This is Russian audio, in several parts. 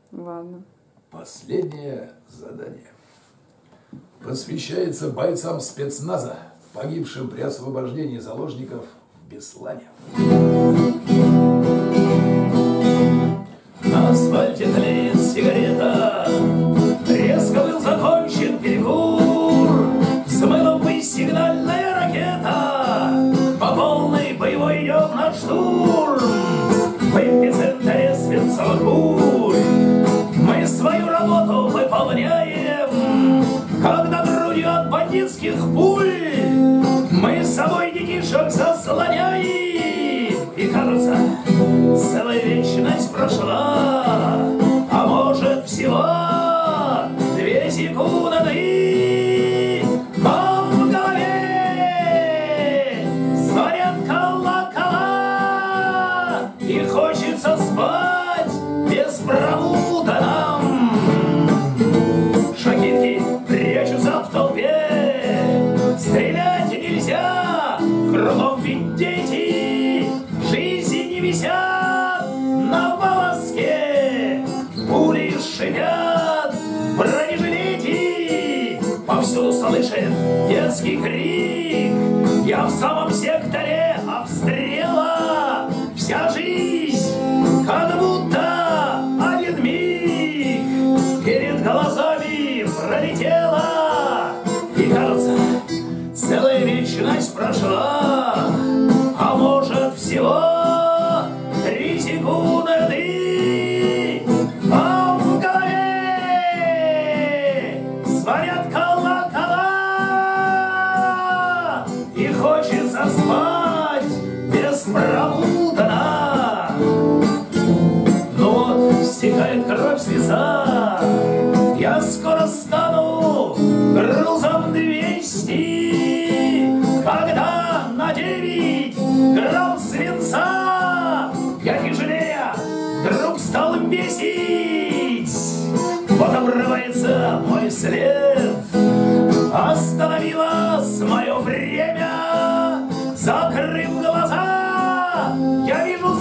Ладно. Последнее задание. Посвящается бойцам спецназа, погибшим при освобождении заложников в Беслане. На асфальте тлеет сигарета, резко был закончен перекур, взмыла ввысь сигнальная ракета, по полной боевой идет наш штурм. В эпицентре свинцовых бурь мы свою работу выполняем, когда грудью от бандитских пуль мы с собой детишек заслоняем. И кажется, целая вечность прошла, а может всего 2 секунды. Но в голове звонят колокола, и хочется спать без промуда нам. Шахидки прячутся в толпе, стрелять нельзя, кругом ведь дети, жизни не висят на волоске, пули шипят в бронежилете, повсюду слышен детский крик. Я в самом секторе обстрела, вся жизнь как будто один миг перед глазами пролетела. И кажется, целая вечность прошла, а может всего 3 секунды. А в голове звонят колокола, и хочется спать беспробудно. Ну вот, стекает кровь с лица, я скоро стану грузом 200, когда на 9 грамм свинца я тяжелее вдруг стал весить. Вот обрывается мой след, остановилось мое время. Закрыв глаза, я вижу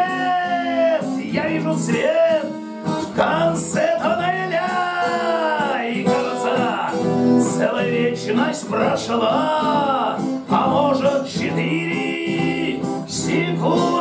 свет в конце тоннеля. И кажется, целая вечность прошла, а может 4 секунды.